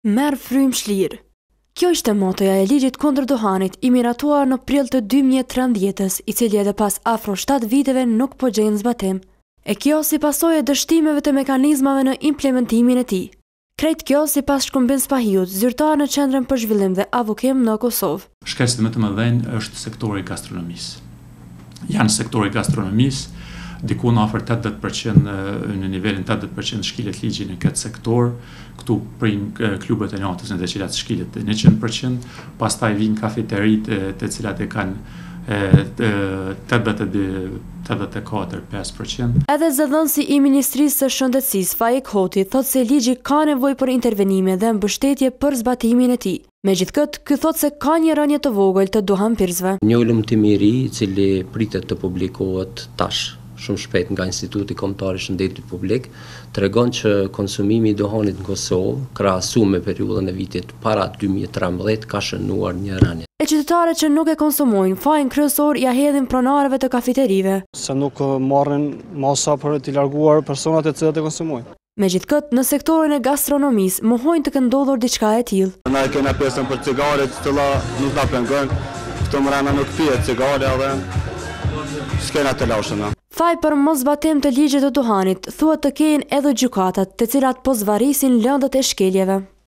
Merr frymë shlirë. Kjo ishte motoja e ligjit kundër duhanit i miratuar në prill të 2013-s, i cili edhe pas afro 7 viteve nuk po gjen zbatim. E kjo si pasojë e dështimeve të mekanizmave në implementimin e tij. Krejt kjo si pas Shkumbin Spahiut, zyrtar në Qendrën për Zhvillim dhe Avokim në Kosovë. Shkelësit më të mëdhenj është sektori i gastronomisë. Janë sektori i gastronomisë, diku në afër 80% në nivelin 80% shkilet ligjin në këtë sektor, këtu prin klubet e natës në të cilat shkilet 100%, pastaj vinë kafeteritë të cilat e kanë 84-5%. Edhe zëdhënësi i Ministrisë së Shëndetësisë Faik Hoti thot se ligji ka nevojë për intervenime dhe mbështetje për zbatimin e tij. Megjithatë, ky thot se ka një rënje të vogël të duhanpirësve. Një ulëmtim i ri i cili pritet të publikohet tash shumë shpejt nga Instituti Kombëtar i Shëndetit Publik, tregon që konsumimi i duhanit në Kosovë, krahasuar me periudhën e vitit para 2013, ka shënuar një rënje. E qytetarët që nuk e konsumojnë, fajin kryesor ja hedhin pronarëve të kafeterive. Se nuk marrin masa për t'i larguar personat e cilët e konsumojnë. Megjithatë, në sektorin e gastronomisë mohojnë të këndodhur diçka e tillë. Na kena pjesën për cigare, të cila nuk na pengon. Këto mrena nuk pihet cigare edhe s'kena të lashën. Faj për mos zbatim të ligjit të duhanit, thuhet të kenë edhe gjykatat, të cilat po zvarisin lëndët e shkeljeve.